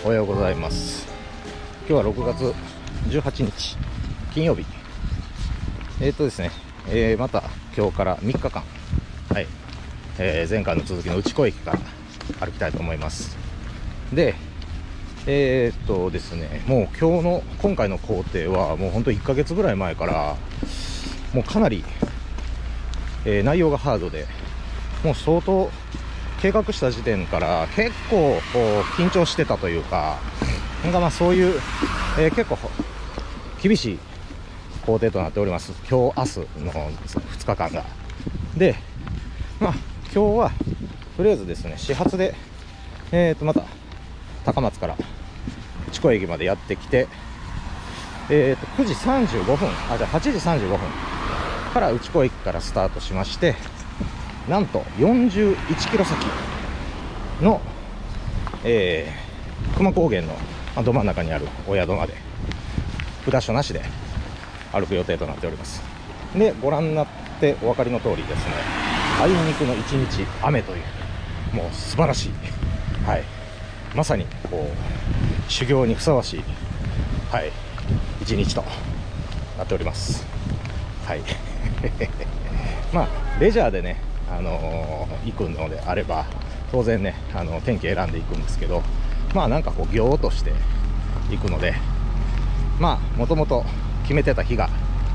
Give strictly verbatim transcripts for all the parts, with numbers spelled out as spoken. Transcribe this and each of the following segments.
おはようございます。今日はろくがつじゅうはちにち金曜日。えー、っとですね、えー、また今日からみっかかん、はい、えー、前回の続きの内子駅から歩きたいと思います。で、えー、っとですね、もう今日の今回の工程はもうほんといっかげつぐらい前からもうかなり、えー、内容がハードで、もう相当計画した時点から結構こう緊張してたというか、なんかまあそういう、えー、結構厳しい工程となっております。今日明日のふつかかんが。で、まあ今日はとりあえずですね、始発でえーとまた高松から内子駅までやってきて、えーとくじさんじゅうごふん、あ、じゃあはちじさんじゅうごふんから内子駅からスタートしまして、なんとよんじゅういちキロ先の、えー、久高原のど真ん中にあるお宿まで札所なしで歩く予定となっております。で、ご覧になってお分かりの通りですね、あいにくの一日雨という、もう素晴らしい、はい、まさにこう修行にふさわしい、はい、一日となっております。はいまあレジャーでね、あのー、行くのであれば当然ね、あの天気選んでいくんですけど、まあなんかこう行として行くので、まあもともと決めてた日が、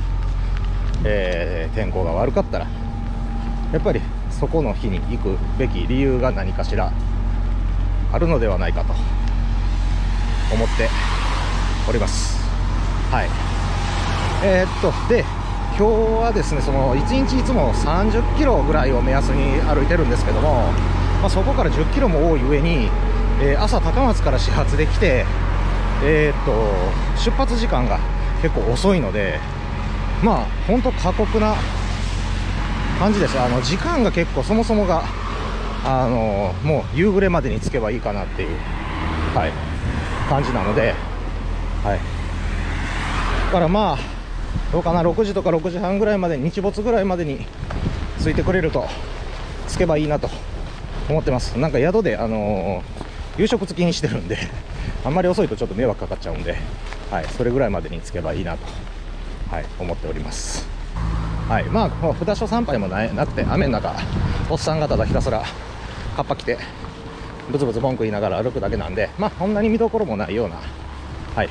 えー、天候が悪かったらやっぱりそこの日に行くべき理由が何かしらあるのではないかと思っております。はい。えー、っとで今日はですね、そのいちにちいつもさんじゅっキロぐらいを目安に歩いてるんですけども、まあ、そこからじゅっキロも多い上に、えー、朝高松から始発で来て、えー、っと出発時間が結構遅いので、まあ本当過酷な感じです。あの時間が結構そもそもがあのもう夕暮れまでに着けばいいかなっていう、はい、感じなので、はい、だからまあどうかな、ろくじとかろくじはんぐらいまでに、日没ぐらいまでに着いてくれると着けばいいなと思ってます。なんか宿で、あのー、夕食付きにしてるんであんまり遅いとちょっと迷惑かかっちゃうんで、はい、それぐらいまでに着けばいいなと、はい、思っております。はい、まあ札所参拝も な, なくて雨の中おっさん方がひたすらカッパ着てブツブツ文句言いながら歩くだけなんで、まあそんなに見どころもないような、はい、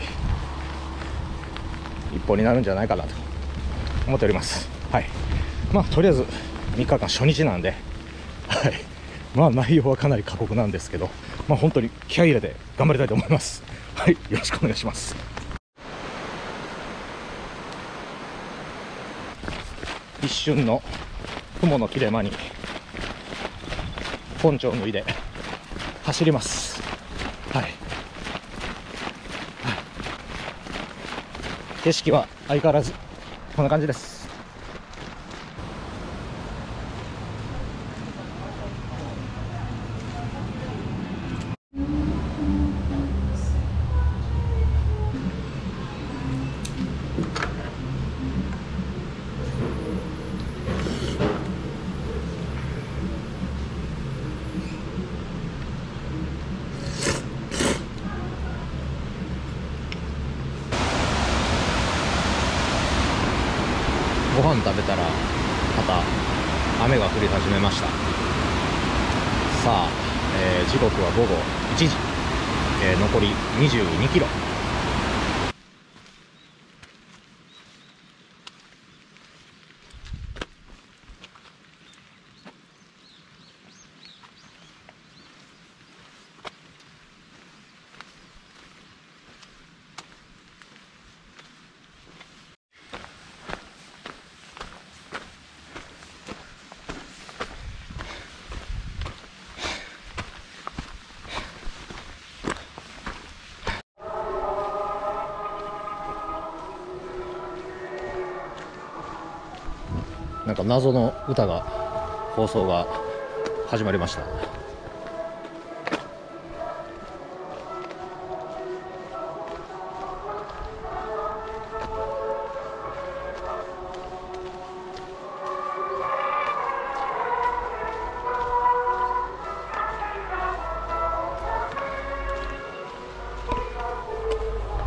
一歩になるんじゃないかなと思っております。はい、まあとりあえずみっかかん初日なんで、はい、まあ内容はかなり過酷なんですけど、まあ本当に気合い入れて頑張りたいと思います。はい、よろしくお願いします。一瞬の雲の切れ間にポンチョを脱いで走ります。はい、景色は相変わらずこんな感じです。ご飯食べたらまた雨が降り始めました。さあ、えー、時刻はごごいちじ、えー、残りにじゅうにキロ。なんか謎の歌が放送が始まりました。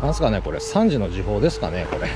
なんすかね、これさんじの時報ですかね、これ。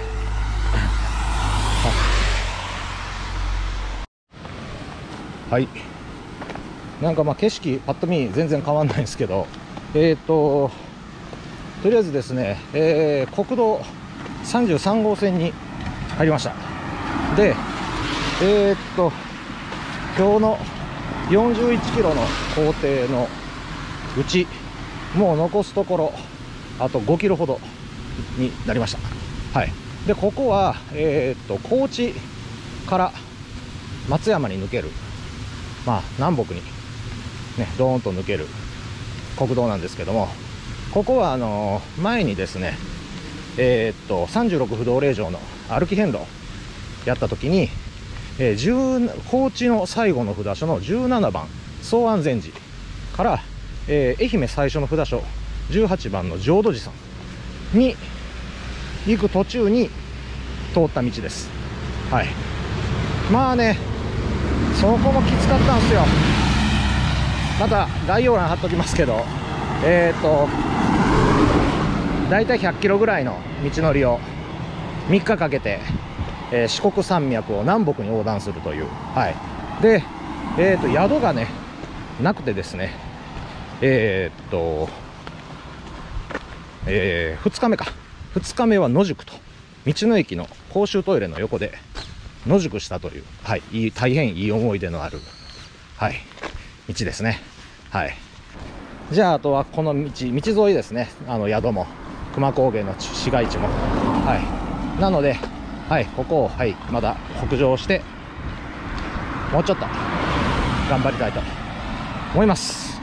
はい、なんかまあ景色パッと見全然変わんないんですけど、えっととりあえずですね、えー、国道さんじゅうさん号線に入りました。で、えー、っと今日のよんじゅういちキロの行程のうち、もう残すところあとごキロほどになりました。はい、でここは、えー、っと高知から松山に抜ける、まあ南北にねドーンと抜ける国道なんですけども、ここはあのー、前にですね、えー、っとさんじゅうろく不動令状の歩き遍路やった時に、えー、高知の最後の札所のじゅうななばん総安禅寺から、えー、愛媛最初の札所じゅうはちばんの浄土寺さんに行く途中に通った道です。はい、まあね、そこもきつかったんですよ。また概要欄貼っときますけど、えー、っとだいたいひゃっキロぐらいの道のりをみっかかけて、えー、四国山脈を南北に横断するという。はい、で、えー、っと宿がねなくてですね、えー、っと、えー、ふつかめかふつかめは野宿と、道の駅の公衆トイレの横で野宿したという、はい、いい大変いい思い出のある、はい、道ですね。はい、じゃああとはこの道道沿いですね、あの宿も久高原の市街地も、はい、なので、はい、ここを、はい、まだ北上してもうちょっと頑張りたいと思います。